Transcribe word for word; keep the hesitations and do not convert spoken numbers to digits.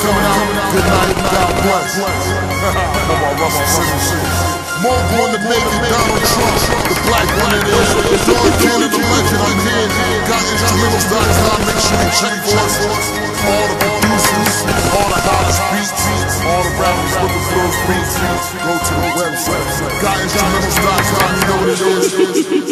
coming out. Good night, God bless. Come on, Russell. More going to make it, Donald Trump, the black one it is. The Lord Cannon, the legend, I'm here. Got instrumentals dot com, make sure you check for us. All the producers, all the hottest beats, all the rappers looking for those beats. Go to the website, got instrumentals dot com, you know what it is.